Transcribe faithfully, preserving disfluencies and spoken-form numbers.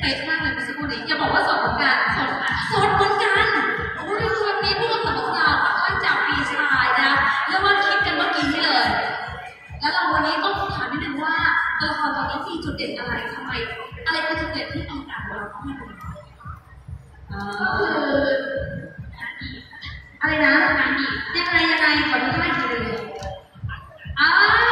ป๊ะมากเลยเมื่อสักครู่นี้อย่าบอกว่าสดเหมือนกันสดสดเหมือนกันโอ้ยวันนี้พวกเราสาวสาวก็จับปีชายนะแล้วว่าคิดกันเมื่อกี้นี่เลยแล้วเราวันนี้ต้องถามนิดนึงว่าตัวละครตอนนี้มีจุดเด่นอะไรทำไมอะไรคือจุดเด่นที่เอาหนังของเราเข้ามาดูก็คืออะไรนะยังไงยังไงขอดูท่าอีกทีเลยอ่า